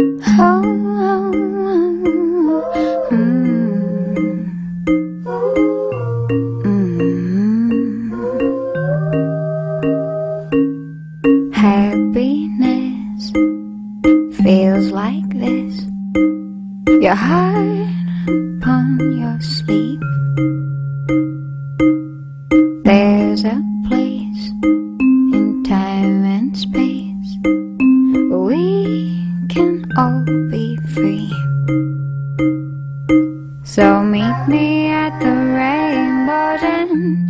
Happiness feels like this. Your heart upon your sleeve. There's a place in time and space where we can all be free. So meet me at the rainbow's end.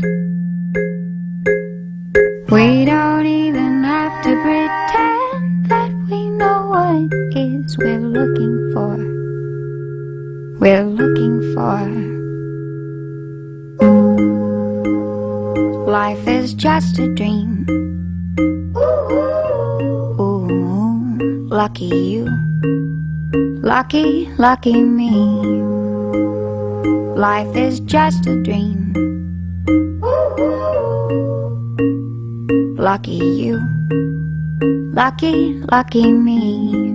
We don't even have to pretend that we know what it is we're looking for. We're looking for. Life is just a dream. Ooh, lucky you. Lucky, lucky me. Life is just a dream. Lucky you. Lucky, lucky me.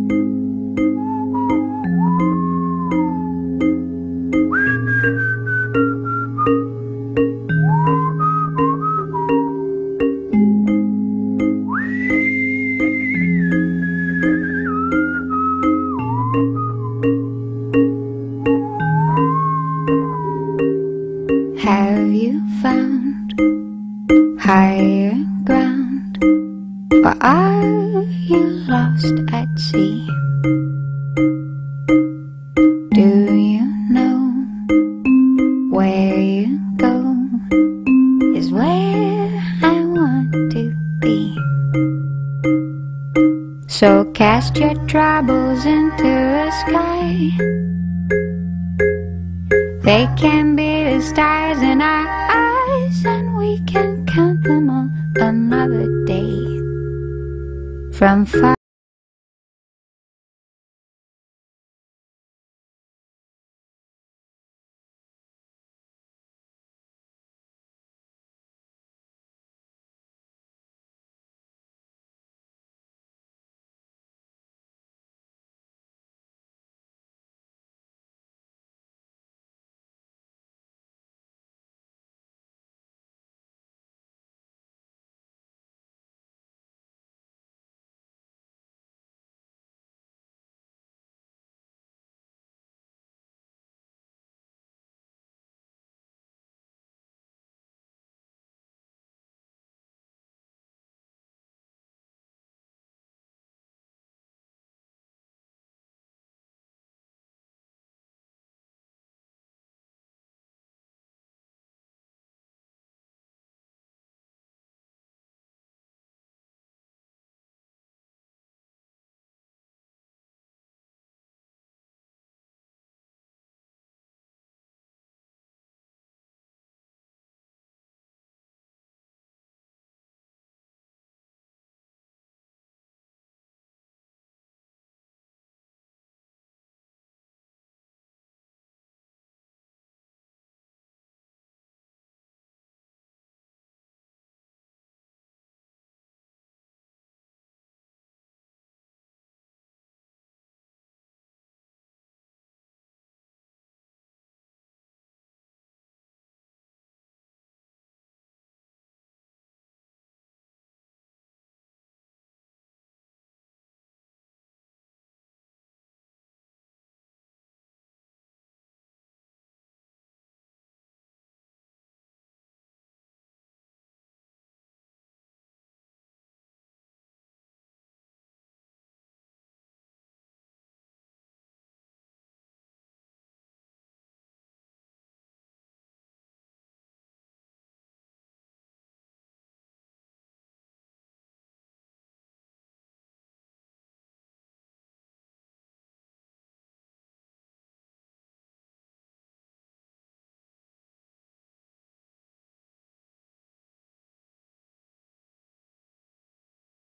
Have you found higher ground, or are you lost at sea? Do you know where you go is where I want to be? So cast your troubles into the sky. They can be the stars in our eyes, and we can count them on another day from far.